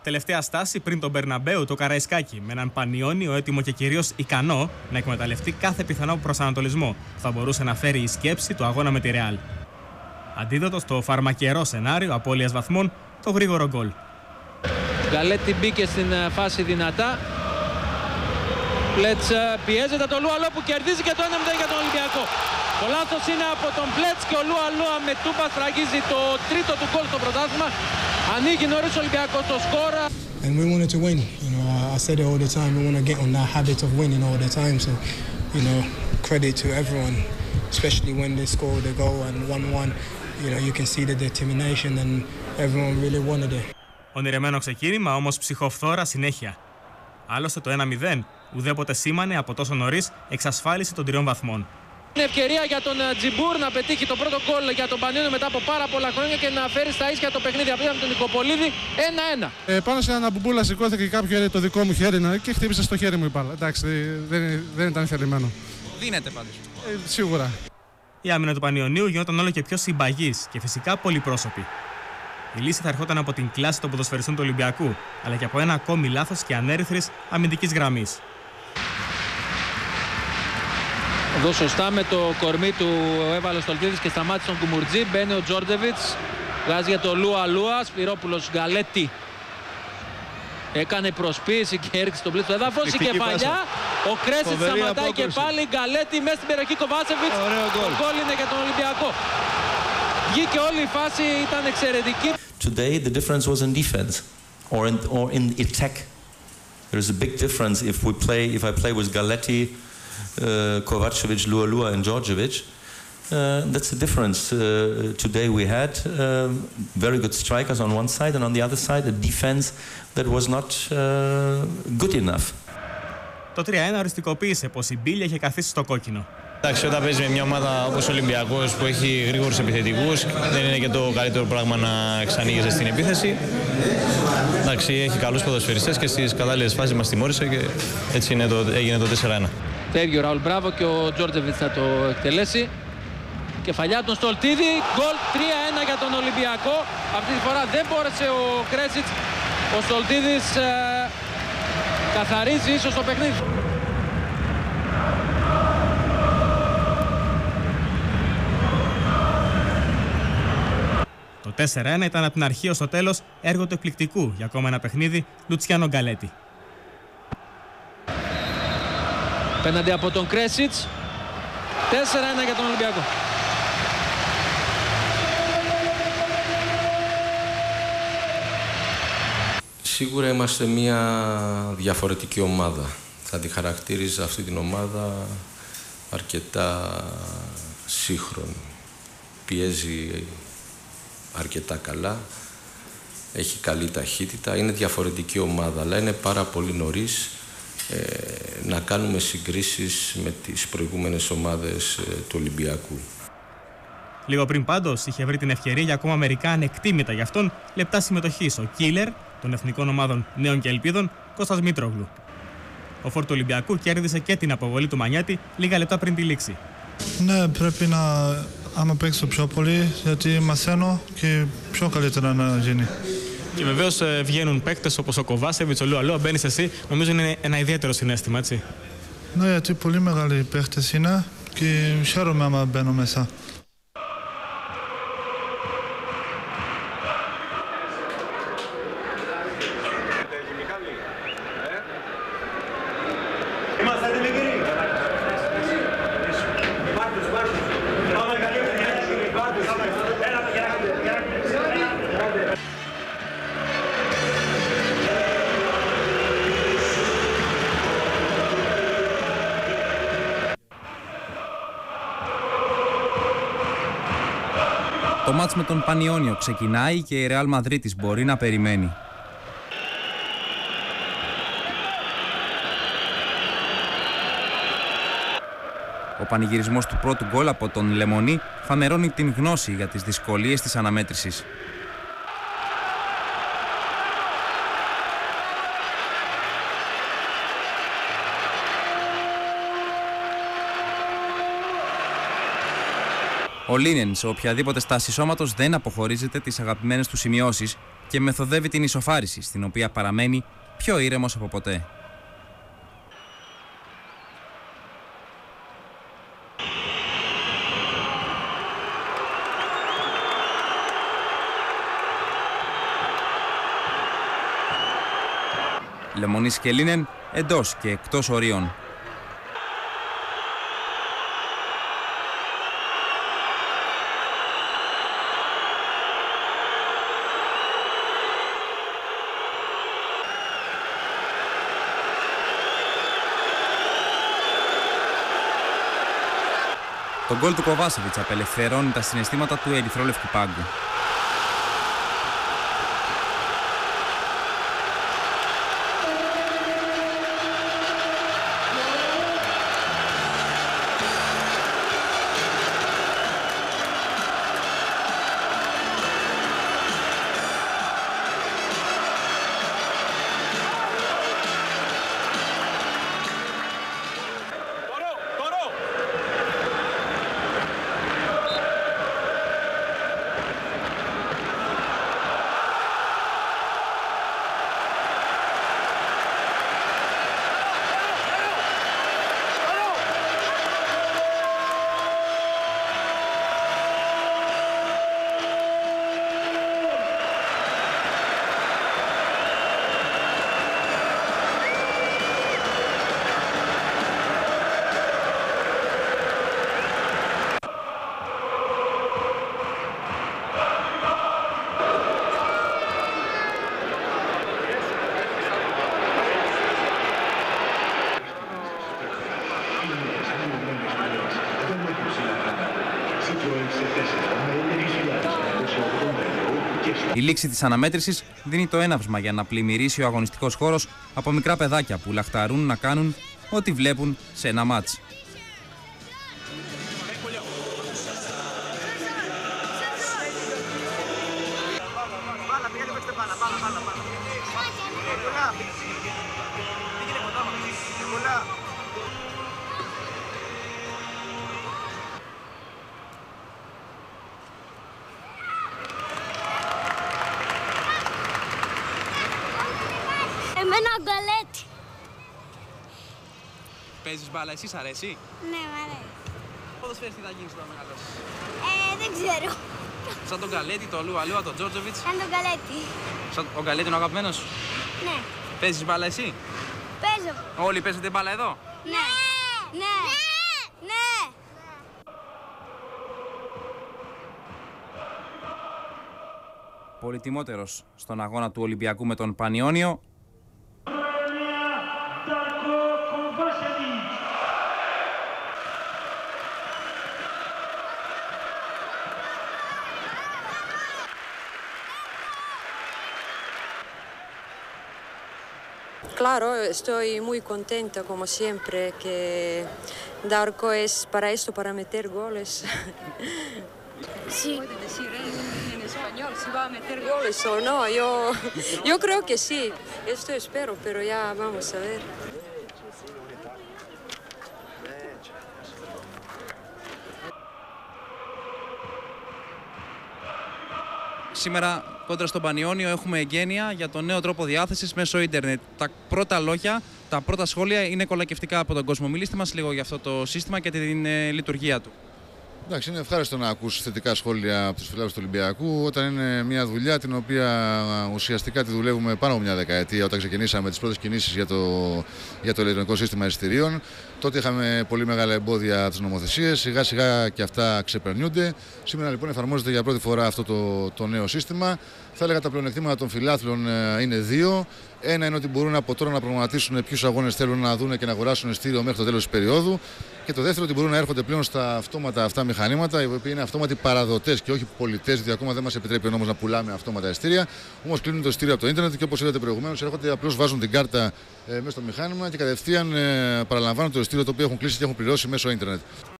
Τελευταία στάση πριν τον Μπερναμπέου, το Καραϊσκάκι, με έναν Πανιόνιο έτοιμο και κυρίως ικανό να εκμεταλλευτεί κάθε πιθανό προσανατολισμό που θα μπορούσε να φέρει η σκέψη του αγώνα με τη Ρεάλ. Αντίδοτο στο φαρμακερό σενάριο απώλειας βαθμών, το γρήγορο γκολ. Γκαλέτη μπήκε στην φάση δυνατά. Πλέτς πιέζεται το Λουαλό που κερδίζει και το 1-0 για τον Ολυμπιακό. Το λάθος είναι από τον Πλέτς και ο Λουαλό με τούπα σφραγίζει το τρίτο του γκολ στο πρωτάθλημα. Ανοίγει νωρίς ο Ολυμπιακός το σκορ. And we wanted to win. You know, I said it all the time. We want to get on that habit of winning all the time. So, you know, credit to everyone, especially when they scored the goal and 1-1. You know, you can see the determination and everyone really wanted it. Ονειρεμένο ξεκίνημα, όμως ψυχοφθόρα συνέχεια. Άλλωστε το 1-0 ουδέποτε σήμανε από τόσο νωρίς εξασφάλιση των 3 βαθμών. Είναι ευκαιρία για τον Τζιμπούρ να πετύχει το πρώτο γκολ για τον Πανιόνιο μετά από πάρα πολλά χρόνια και να φέρει στα ίσια το παιχνίδι από τον Νικοπολίδη. 1-1. Πάνω σε έναν μπουμπούλα σηκώθηκε κάποιο το δικό μου χέρι και χτύπησε στο χέρι μου η μπάλα. Εντάξει, δεν ήταν θελημένο. Δίνεται πάντως. Σίγουρα. Η άμυνα του Πανιωνίου γινόταν όλο και πιο συμπαγής και φυσικά πολυπρόσωπη. Η λύση θα ερχόταν από την κλάση των ποδοσφαιριστών του Ολυμπιακού, αλλά και από ένα ακόμη λάθος και ανέρυθρης αμυντικής γραμμής. Εδώ σωστά με το κορμί του έβαλε ο Στολτίδης και σταμάτησε τον Κουμουρτζή. Μπαίνει ο Τζόρντεβιτς, βγάζει για το Λουα, Σπυρόπουλος, Γκαλέτη. Έκανε προσποίηση και έριξε τον πλήθος. Εδάφος, η κεφαλιά. Ο Κρέσιτς σταματάει και πάλι. Γκαλέτη μέσα στην περιοχή Κοβάσεβιτς. Το γκολ είναι για τον Ολυμπιακό. Βγήκε όλη η φάση, ήταν εξαιρετική. Today the difference was in defense or in attack. There is a big difference if I play with Galetti, Kovacevic, Lua and Djordjevic. That's the difference today we had. Very good strikers on one side and on the other side a defense that was not good enough. Το 3-1 οριστικοποίησε πως η Μπίλια είχε καθίσει στο κόκκινο. Εντάξει, όταν παίζει με μια ομάδα όπως ο Ολυμπιακός που έχει γρήγορους επιθετικούς, δεν είναι και το καλύτερο πράγμα να εξανοίγεσαι στην επίθεση. Εντάξει, έχει καλούς ποδοσφαιριστές και στις κατάλληλες φάσεις μας τιμώρησε και έτσι έγινε το 4-1. Φεύγει ο Ραούλ Μπράβο και ο Τζόρτζεβιτς θα το εκτελέσει. Κεφαλιά τον Στολτίδη, γκολ 3-1 για τον Ολυμπιακό. Αυτή τη φορά δεν μπόρεσε ο Κρέσιτς. Ο Στολτίδης καθαρίζει ίσως το παιχνίδι. Το 4-1 ήταν από την αρχή ως το τέλος έργο του εκπληκτικού για ακόμα ένα παιχνίδι Λουτσιάνο Γκαλέτη. Πέναντι από τον Κρέσιτς. 4-1 για τον Ολυμπιακό. Σίγουρα είμαστε μια διαφορετική ομάδα. Θα τη χαρακτήριζα αυτή την ομάδα αρκετά σύγχρονη. Πιέζει αρκετά καλά, έχει καλή ταχύτητα, είναι διαφορετική ομάδα, αλλά είναι πάρα πολύ νωρίς να κάνουμε συγκρίσεις με τις προηγούμενες ομάδες του Ολυμπιακού. Λίγο πριν πάντως είχε βρει την ευκαιρία για ακόμα μερικά ανεκτήμητα γι' αυτόν λεπτά συμμετοχής ο killer των εθνικών ομάδων Νέων και Ελπίδων, Κώστας Μήτρογλου. Ο φόρ του Ολυμπιακού κέρδισε και την αποβολή του Μανιάτη λίγα λεπτά πριν τη λήξη. Ναι, πρέπει να άμα παίξω πιο πολύ, γιατί μαθαίνω και πιο καλύτερα να γίνει. Και βεβαίως βγαίνουν παίκτες όπως ο Κοβάσεβιτς, ο Λουαλό, μπαίνεις εσύ. Νομίζω είναι ένα ιδιαίτερο συναίσθημα, έτσι. Ναι, γιατί πολύ μεγάλοι παίκτες είναι και χαίρομαι άμα μπαίνω μέσα. Το μάτς με τον Πανιόνιο ξεκινάει και η Ρεάλ Μαδρίτης μπορεί να περιμένει. Ο πανηγυρισμός του πρώτου γκολ από τον Λεμονί φανερώνει την γνώση για τις δυσκολίες της αναμέτρησης. Ο Λίνεν σε οποιαδήποτε στάση σώματος δεν αποχωρίζεται τις αγαπημένες του σημειώσεις και μεθοδεύει την ισοφάριση, στην οποία παραμένει πιο ήρεμος από ποτέ. Λεμονής και Λίνεν εντός και εκτός ορίων. Το γκολ του Κοβάσεβιτς απελευθερώνει τα συναισθήματα του ερυθρόλευκου πάγκου. Η λήξη της αναμέτρησης δίνει το έναυσμα για να πλημμυρίσει ο αγωνιστικός χώρος από μικρά παιδάκια που λαχταρούν να κάνουν ό,τι βλέπουν σε ένα μάτς. Εμένα ο Γκαλέτη. Παίζεις μπάλα, εσύ σ' αρέσει? Ναι, μ' αρέσει. Ποδοσφαίρις τι θα γίνεις όταν μεγαλώσεις? Δεν ξέρω. Σαν τον Γκαλέτη, τον Λούα Λούα, τον Τζόρτζοβιτς? Σαν τον Γκαλέτη. Σαν ο Γκαλέτη είναι ο αγαπημένος σου? Ναι. Παίζεις μπάλα εσύ? Παίζω. Όλοι παίζετε μπάλα εδώ? Ναι. Ναι. Ναι. Πολυτιμότερος στον αγώνα του Ολυμπιακού με τον Πανιόνιο. Claro, estoy muy contenta como siempre que Darko es para esto, para meter goles. Sí. ¿Puede decir en español si va a meter goles o no? Yo creo que sí, esto espero, pero ya vamos a ver. Σήμερα κόντρα στον Πανιόνιο έχουμε εγγένεια για τον νέο τρόπο διάθεσης μέσω ίντερνετ. Τα πρώτα λόγια, τα πρώτα σχόλια είναι κολακευτικά από τον κόσμο. Μιλήστε μας λίγο για αυτό το σύστημα και την λειτουργία του. Εντάξει, είναι ευχάριστο να ακούσει θετικά σχόλια από τους φιλάθλους του Ολυμπιακού όταν είναι μια δουλειά την οποία ουσιαστικά τη δουλεύουμε πάνω από μια δεκαετία. Όταν ξεκινήσαμε τις πρώτες κινήσεις για το ηλεκτρονικό σύστημα εισιτηρίων, τότε είχαμε πολύ μεγάλα εμπόδια από τις νομοθεσίες. Σιγά σιγά και αυτά ξεπερνιούνται. Σήμερα λοιπόν εφαρμόζεται για πρώτη φορά αυτό το νέο σύστημα. Θα έλεγα τα πλεονεκτήματα των φιλάθλων είναι δύο. Ένα είναι ότι μπορούν από τώρα να προγραμματίσουν ποιους αγώνες θέλουν να δουν και να αγοράσουν εισιτήριο μέχρι το τέλος της περίοδου. Και το δεύτερο, ότι μπορούν να έρχονται πλέον στα αυτόματα αυτά μηχανήματα, οι οποίοι είναι αυτόματοι παραδοτές και όχι πολιτές, διότι ακόμα δεν μας επιτρέπει ο νόμος να πουλάμε αυτόματα εισιτήρια. Όμως κλείνουν το εισιτήριο από το ίντερνετ και όπως είδατε προηγουμένως, έρχονται απλώς βάζουν την κάρτα μέσα στο μηχάνημα και κατευθείαν παραλαμβάνουν το εισιτήριο το οποίο έχουν κλείσει και έχουν πληρώσει μέσω ίντερνετ.